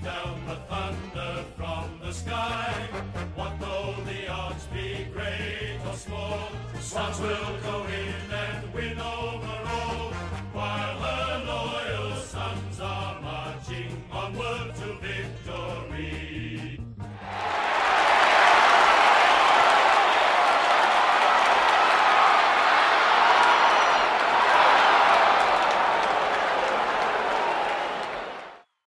down the thunder from the sky. What though the odds be great or small, Swans will go in.